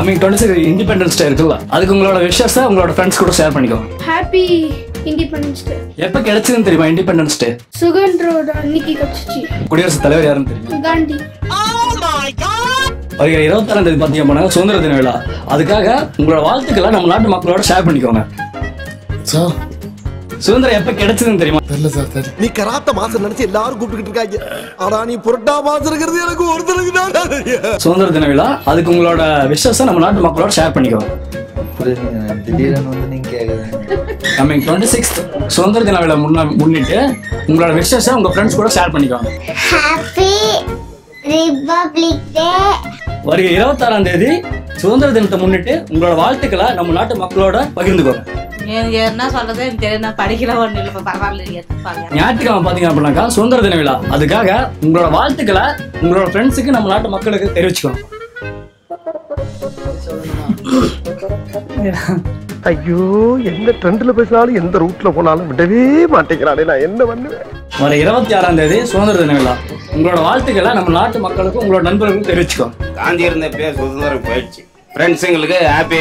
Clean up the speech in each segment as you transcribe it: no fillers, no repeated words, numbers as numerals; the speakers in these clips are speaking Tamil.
கமிங் 26 இண்டிபெண்டன்ஸ் டே இருக்குல்ல, அதுக்கு உங்களோட விஷஸ் உங்களோட ஃப்ரெண்ட்ஸ் கூட ஷேர் பண்ணிக்கோங்க. Happy independence day. எப்ப கிடைச்சதுன்னு தெரியுமா இண்டிபெண்டன்ஸ் டே? சுகந்திரோட அன்னைக்கு கிடைச்சிச்சு. குடியரசுத் தலைவர் யாருன்னு தெரியுமா? காந்தி. வருகிற 26ஆம் தேதி பாத்தீங்க அப்படின்னா சுதந்திர தின விழா. அதுக்காக உங்களோட வாழ்த்துக்களை நம்ம நாட்டு மக்களோட ஷேர் பண்ணிக்கோங்க. சுதந்திரம் எப்ப கிடைச்சதுன்னு தெரியுமா? தெரியல சார். நீ கராத்த மாசம் நினைச்சு எல்லாரும் கூப்பிட்டுக்கிட்டு இருக்காங்க. ஆனா நீ புரட்டா மாசம் இருக்கிறது எனக்கு ஒருத்தருக்கு தான். சுதந்திர தின விழா, அதுக்கு உங்களோட விஷஸ் நம்ம நாட்டு மக்களோட ஷேர் பண்ணிக்கோங்க. கமிங் 26 சுதந்திர தின விழா முன்னிட்டு உங்களோட விஷஸ் உங்க ஃப்ரெண்ட்ஸ் கூட ஷேர் பண்ணிக்கோங்க. Happy republic day. வருகிற 26ஆம் தேதி சுதந்திர தினத்தை முன்னிட்டு உங்களோட வாழ்த்துக்களை நம்ம நாட்டு மக்களோட பகிர்ந்துக்கோங்க. என்ன சொல்றது தெரியல, படிக்கிற ஒண்ணு இல்ல, பரவாயில்ல. ஞாயிற்றுக்கிழமை பாத்தீங்க அப்படின்னாக்கா சுதந்திர தின விழா. அதுக்காக உங்களோட வாழ்த்துக்களை உங்களோட ஃப்ரெண்ட்ஸுக்கு நம்ம நாட்டு மக்களுக்கு தெரிவிச்சுக்கோங்க. ஐயோ, எந்த ட்ரெண்ட்ல பேசினாலும் எந்த ரூட்ல போனாலும் விடவே மாட்டேங்கிறானே, நான் என்ன பண்ணுவேன்? வர 26ஆம் தேதி சுதந்திர தின விழா. உங்களோட வாழ்த்துக்களை நம்ம நாட்டு மக்களுக்கும் உங்களோட நண்பர்களுக்கும் தெரிவிச்சுக்கோங்க. காந்தி இருந்த பேர் சுதந்திரம் போயிடுச்சு. ஃப்ரெண்ட்ஸுங்களுக்கு ஹாப்பி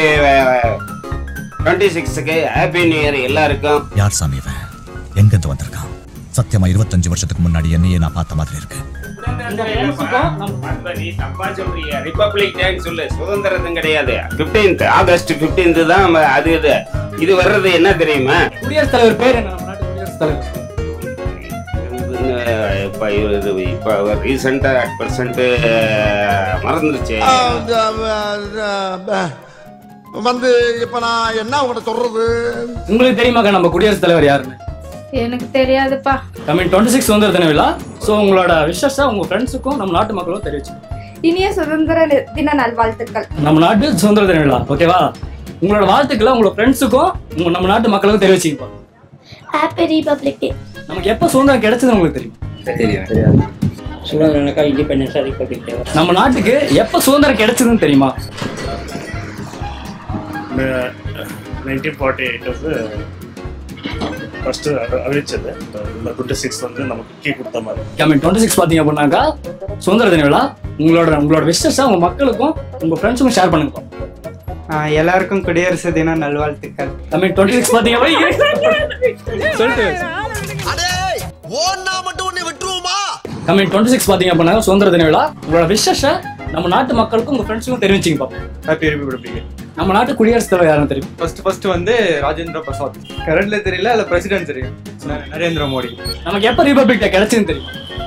26க்கு ஹாப்பி நியூ இயர் எல்லாருக்கும். யார் சாமி இவன்? எங்கிருந்து வந்திருக்கான்? சத்தியமா 25 வருஷத்துக்கு முன்னாடி என்னையே நான் பார்த்த மாதிரி இருக்கு. ரிபப்ளிக் டே சொல்லு, சுதந்திரம் கிடையாது. 15th ஆகஸ்ட் 15th தான் அது. இது வர்றது என்ன தெரியுமா? குடியரசுத் தலைவர் பேர் என்ன? நம்ம நாட்டு குடியரசுத் தலைவர் இப்ப ரீசெண்டா மறந்துருச்சு. வந்து இப்ப நான் என்ன உங்கள்கிட்ட சொல்றது? உங்களுக்கு தெரியுமாக்கா நம்ம குடியரசுத் தலைவர் யாருன்னு? எனக்கு தெரியாதுப்பா. கமிங் 26 சுதந்திர தின விழா. ஸோ உங்களோட விஷஸ் உங்க ஃப்ரெண்ட்ஸுக்கும் நம்ம நாட்டு மக்களும் தெரிவிச்சு. இனிய சுதந்திர தின நல்வாழ்த்துக்கள். நம்ம நாட்டு சுதந்திர தின விழா, ஓகேவா? உங்களோட வாழ்த்துக்களை உங்களோட ஃப்ரெண்ட்ஸுக்கும் நம்ம நாட்டு மக்களுக்கும் தெரிவிச்சுப்பா. ஹாப்பி ரிபப்ளிக் டே. நமக்கு எப்ப சுதந்திரம் கிடைச்சது உங்களுக்கு தெரியும்? தெரியாது. சுதந்திரம் இண்டிபெண்டன்ஸ் ரிபப்ளிக் டே. நம்ம நாட்டுக்கு எப்ப சுதந்திரம் கிடைச்சதுன்னு தெரியுமா? 1948 ஃபர்ஸ்ட் அறிவிச்சது. 26 வந்து நமக்கு கீ கொடுத்த மாதிரி. கமிங் 26 பாத்தீங்க அப்படின்னாக்கா சுதந்திர தின விழா. உங்களோட விஷஸ் உங்க மக்களுக்கும் உங்க ஃப்ரெண்ட்ஸுக்கும் ஷேர் பண்ணுங்க. எல்லாருக்கும் குடியரசு தின நல்வாழ்த்துக்கள். கமிங் 26 பாத்தீங்க சொல்லிட்டு கமிங் 26 பாத்தீங்க அப்படின்னா சுதந்திர தின விழா. உங்களோட விஷஸ் நம்ம நாட்டு மக்களுக்கும் உங்க ஃப்ரெண்ட்ஸுக்கும் தெரிவிச்சிங்க பாப்போம். Happy republic day. நம்ம நாட்டு குடியரசுத் தலைவர் யாருன்னு தெரியும்? ஃபர்ஸ்ட் வந்து ராஜேந்திர பிரசாத். கரண்ட்ல தெரியல, இல்ல பிரசிடென்ட் தெரியும், நரேந்திர மோடி. நமக்கு எப்ப ரிபப்ளிக் டே கிடைச்சதுன்னு தெரியும்?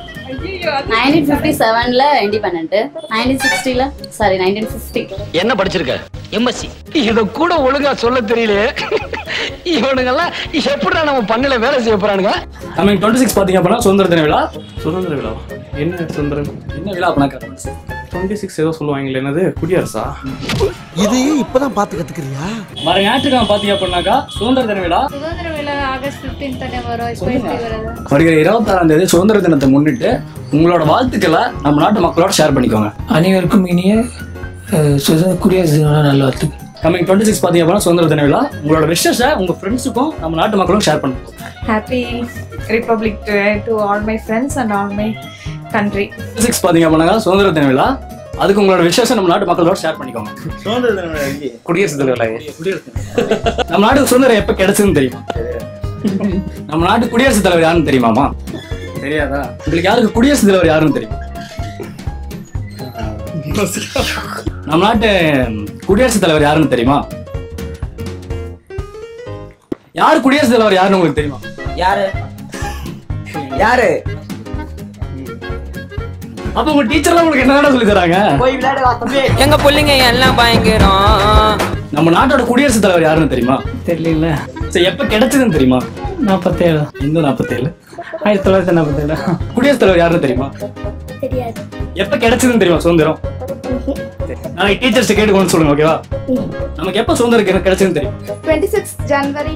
1957ல இண்டிபெண்டன்ட், 1950. என்ன படிச்சிருக்க? எம்எஸ்சி. இத கூட ஒழுங்கா சொல்ல தெரியல. இவனுங்கெல்லாம் எப்படிடா நம்ம பண்ணல வேலை செய்ய போறானுங்க? கமிங் 26 பாத்தீங்க அப்படின்னா சுதந்திர தின விழா. சுதந்திர விழா என்ன சுதந்திரம் என்ன விழா அப்படின்னா 26 ஏதோ சொல்லுவாங்களே, என்னது குடியரசா? இதையே இப்பதான் பார்த்து கத்துக்கிறியா? வர ஞாயிற்றுக்கிழமை பாத்தீங்க அப்படின்னாக்கா சுதந்திர தின விழா. சுதந்திர விழா ஆகஸ்ட் 15 தானே வரும். இப்போ எப்படி வருது? வருகிற 26ஆம் தேதி சுதந்திர தினத்தை முன்னிட்டு உங்களோட வாழ்த்துக்களை நம்ம நாட்டு மக்களோட ஷேர் பண்ணிக்கோங்க. அனைவருக்கும் இனிய குடியரசு தின நல்வாழ்த்துக்கள். கமிங் 26 பாத்தீங்க அப்படின்னா சுதந்திர தின விழா. உங்களோட விஷஸ் உங்க ஃப்ரெண்ட்ஸுக்கும் நம்ம நாட்டு மக்களும் ஷேர் பண்ணுங்க. Happy republic day to all my friends and all my country. 26 பாத்தீங்க அப்படின்னா சுதந்திர தின விழா. அதுக்கு உங்களோட விஷஸ் நம்ம நாட்டு மக்களோட ஷேர் பண்ணிக்கோங்க. சுதந்திர தின குடியரசு தலைவர் நம்ம நாட்டுக்கு சுதந்திரம் எப்ப கிடைச்சதுன்னு தெரியுமா? நம்ம நாட்டு குடியரசுத் தலைவர் யாருன்னு தெரியுமாமா? தெரியாதா? உங்களுக்கு யாருக்கு குடியரசுத் தலைவர் யாருன்னு தெரியும்? நம்ம நாட்டு குடியரசுத் தலைவர் யாருன்னு தெரியுமா? யாரு குடியரசுத் தலைவர் யாருன்னு உங்களுக்கு தெரியுமா? யாரு? அப்ப உங்க டீச்சர்லாம் உங்களுக்கு என்ன சொல்லி தராங்க? எங்க பிள்ளைங்க எல்லாம் பயங்கரம். நம்ம நாட்டோட குடியரசுத் தலைவர் யாருன்னு தெரியுமா? தெரியல. சரி, எப்ப கிடைச்சதுன்னு தெரியுமா? 47. இந்த 47 1947. குடியரசுத் தலைவர் யாருன்னு தெரியுமா? தெரியாது. எப்ப கிடைச்சதுன்னு தெரியுமா சுதந்திரம்? நாளைக்கு டீச்சர்ஸ் கேட்டு சொல்லுங்க, ஓகேவா? நமக்கு எப்ப சுதந்திரம் கிடைச்சதுன்னு தெரியும்? 26 ஜனவரி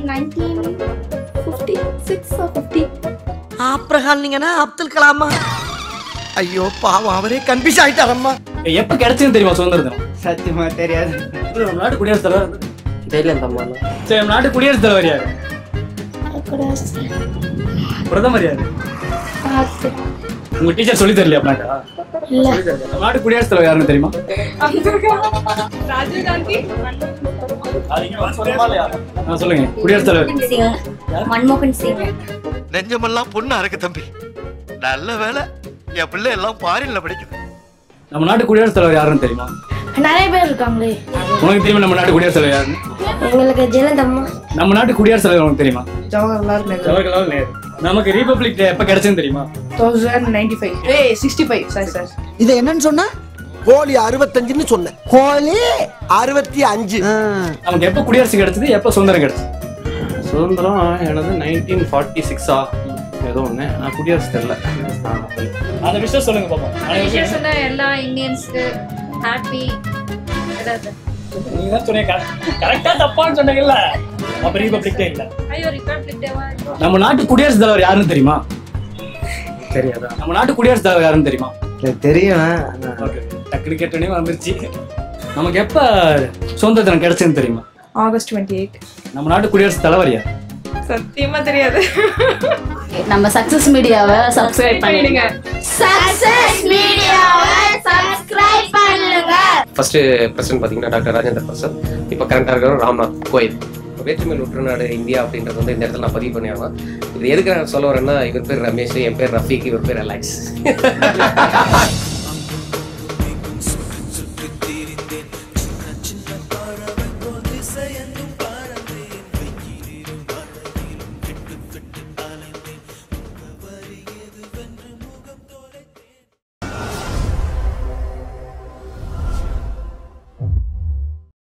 1956 or 50. ஆப்ரஹாம் நீங்கன்னா அப்துல் கலாமா? ஐயோ பாவம், அவரே கன்ஃபியூஸ் ஆயிட்டாரம்மா. எப்ப கிடைச்சதுன்னு தெரியுமா சுதந்திர தினம்? சத்தியமா தெரியாது. நம்ம நாட்டு குடியரசுத் தலைவர் தெரியல தம்மா. சரி, நம்ம நாட்டு குடியரசுத் தலைவர் யாரு? பிரதமர் யாரு? உங்க டீச்சர் சொல்லி தரலையா அப்படின்னாக்கா? இல்ல. நம்ம நாட்டு குடியரசுத் தலைவர் யாருன்னு தெரியுமா? ராஜீவ் காந்தி. சொல்லுங்க. குடியரசுத் தலைவர் மன்மோகன் சிங். நெஞ்சமெல்லாம் பொண்ணா இருக்கு தம்பி. நல்ல வேலை என் பிள்ளை எல்லாம் ஃபாரின்ல படிக்குது. நம்ம நாட்டு குடியரசுத் தலைவர் யாருன்னு தெரியுமா? நிறைய பேர் இருக்காங்களே. உனக்கு தெரியுமா நம்ம நாட்டு குடியரசுத் தலைவர் யாருன்னு? எங்களுக்கு ஜெயலலிதா. நம்ம நாட்டு குடியரசுத் தலைவர் உனக்கு தெரியுமா? ஜவஹர்லால் நேரு. ஜவஹர்லால் நேரு. நமக்கு ரிபப்ளிக் டே எப்ப கிடைச்சுன்னு தெரியுமா? 1095. 65 சார். இது என்னன்னு சொன்னா? கோழி 65ன்னு சொன்னேன். கோழி 65. நமக்கு எப்ப குடியரசு கிடைச்சது, எப்ப சுதந்திரம் கிடைச்சது? சுதந்திரம் எனது 1946 ஏதோ ஒண்ணு. நான் குடியரசு தெரியல. அந்த விஷயம் சொல்லுங்க பாப்போம். சொன்ன எல்லா இந்தியன்ஸ்க்கு ஹாப்பி. நீங்க தான் சொன்னீங்க. கரெக்ட்டா தப்பான்னு சொன்னீங்கல்ல. அப்ப ரிபப்ளிக் டே இல்ல. ஐயோ ரிபப்ளிக் டேவா? நம்ம நாட்டு குடியரசுத் தலைவர் யாருன்னு தெரியுமா? தெரியாதா? நம்ம நாட்டு குடியரசுத் தலைவர் யாருன்னு தெரியுமா? தெரியும். டக்குனு கேட்டோடனே வந்துருச்சு. நமக்கு எப்ப சுதந்திரம் கிடைச்சதுன்னு தெரியுமா? ஆகஸ்ட் 28. நம்ம நாட்டு குடியரசுத் தலைவர் யார்? சத்தியமா தெரியாது. நம்ம சக்சஸ் மீடியாவை சப்ஸ்கிரைப் பண்ணிடுங்க. சக்சஸ் மீடியாவை சப்ஸ்கிரைப் பண்ணுங்க. ஃபர்ஸ்ட் பிரசிடென்ட் பார்த்தீங்கன்னா டாக்டர் ராஜேந்திர பிரசாத். இப்போ கரண்டாக இருக்கிற ராம்நாத் கோவிந்த். வேற்றுமையில் ஒற்று நாடு இந்தியா அப்படின்றது வந்து இந்த இடத்துல நான் பதிவு பண்ணியாகணும். இது எதுக்கு நான் சொல்ல வரேன்னா, இவர் பேர் ரமேஷ், என் பேர் ரஃபீக், இவர் பேர் அலெக்ஸ்.